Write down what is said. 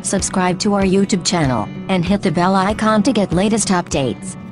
Subscribe to our YouTube channel, and hit the bell icon to get latest updates.